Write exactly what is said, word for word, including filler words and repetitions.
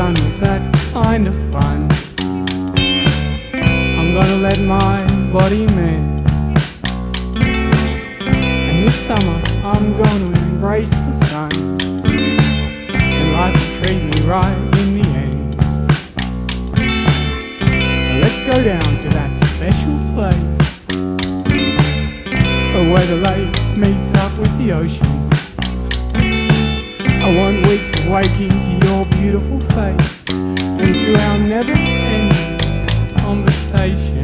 done with that kind of fun. I'm gonna let my body mend, and this summer I'm gonna embrace the sun, and life will treat me right in the end. Let's go down to that special place where the lake meets up with the ocean. I want weeks of waking to your beautiful face and to our never-ending conversation.